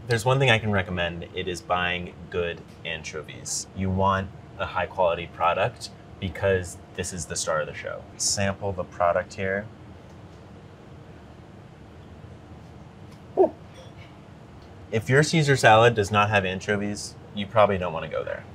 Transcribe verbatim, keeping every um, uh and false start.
there's one thing I can recommend. It is buying good anchovies. You want a high quality product because this is the star of the show. Sample the product here. If your Caesar salad does not have anchovies, you probably don't want to go there.